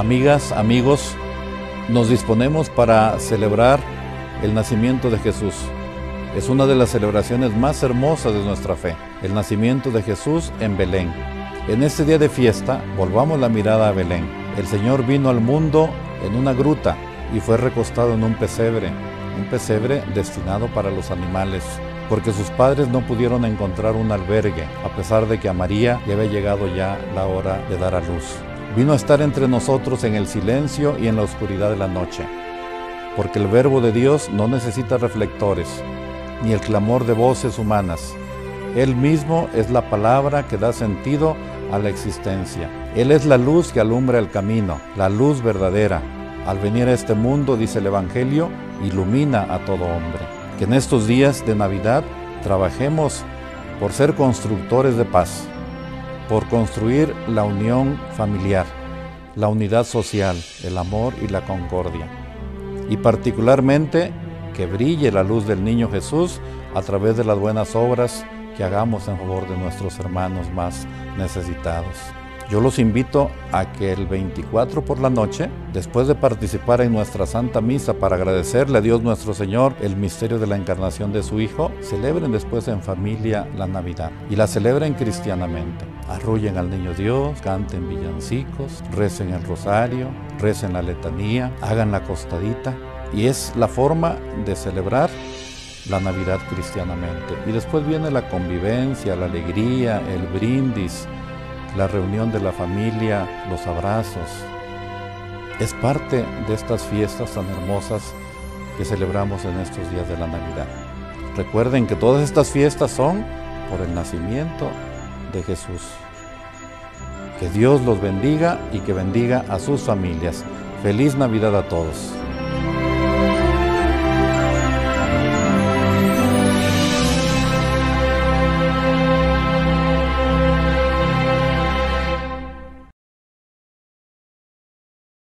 Amigas, amigos, nos disponemos para celebrar el nacimiento de Jesús. Es una de las celebraciones más hermosas de nuestra fe, el nacimiento de Jesús en Belén. En este día de fiesta, volvamos la mirada a Belén. El Señor vino al mundo en una gruta y fue recostado en un pesebre destinado para los animales, porque sus padres no pudieron encontrar un albergue, a pesar de que a María le había llegado ya la hora de dar a luz. Vino a estar entre nosotros en el silencio y en la oscuridad de la noche, porque el Verbo de Dios no necesita reflectores, ni el clamor de voces humanas. Él mismo es la palabra que da sentido a la existencia. Él es la luz que alumbra el camino, la luz verdadera. Al venir a este mundo, dice el Evangelio, ilumina a todo hombre. Que en estos días de Navidad trabajemos por ser constructores de paz, por construir la unión familiar, la unidad social, el amor y la concordia. Y particularmente que brille la luz del niño Jesús a través de las buenas obras que hagamos en favor de nuestros hermanos más necesitados. Yo los invito a que el 24 por la noche, después de participar en nuestra Santa Misa para agradecerle a Dios nuestro Señor el misterio de la encarnación de su Hijo, celebren después en familia la Navidad y la celebren cristianamente. Arrullen al niño Dios, canten villancicos, recen el rosario, recen la letanía, hagan la costadita, y es la forma de celebrar la Navidad cristianamente. Y después viene la convivencia, la alegría, el brindis, la reunión de la familia, los abrazos. Es parte de estas fiestas tan hermosas que celebramos en estos días de la Navidad. Recuerden que todas estas fiestas son por el nacimiento de Jesús. Que Dios los bendiga y que bendiga a sus familias. Feliz Navidad a todos.